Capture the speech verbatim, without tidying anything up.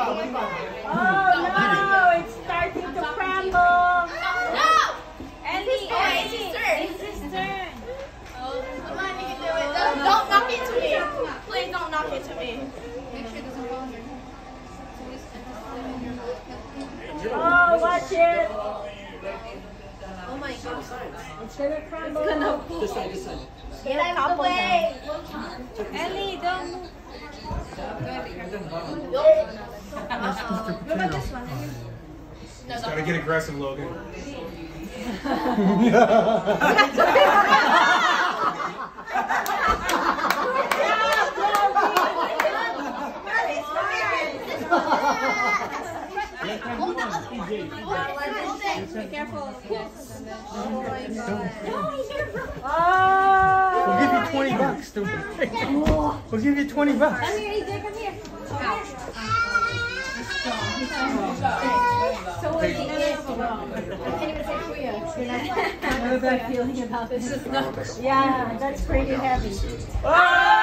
no, it's starting to crumble. No! Ellie, Ellie, it's his turn. It's his turn. Oh, come on, you can do it. Don't, don't knock it to me. Please don't knock it to me. Make sure it doesn't fall under. Oh, watch it. Oh my goodness. It's gonna crumble. It's gonna This side, this side. Get out of the way. Ellie, don't move. What about this one? Just gotta get aggressive, Logan. Hold the other one. Hold it. Hold it. Be careful. Oh my god. Oh. We'll give you twenty bucks, stupid. We'll give you twenty bucks. Come here, E J, come here. So what do you think? I can't even say for you. How is that feeling about this? Yeah, that's pretty heavy. Oh!